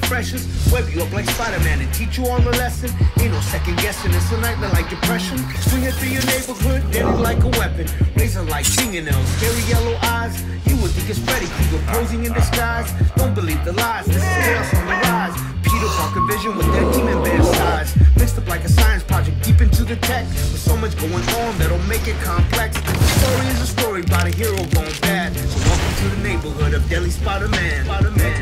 expressions. Web you up like Spider-Man and teach you all a lesson. Ain't no second guessing, it's a nightmare like depression. Swing it through your neighborhood, deadly like a weapon. Razor like fingernails, scary yellow eyes. You would think it's Freddy Krueger posing in disguise. Don't believe the lies, this is chaos on the rise. Peter Parker vision with that demon bear size. Mixed up like a science project deep into the text. With so much going on that'll make it complex. The story is a story about a hero gone bad. So welcome to the neighborhood of Deadly Spider-Man.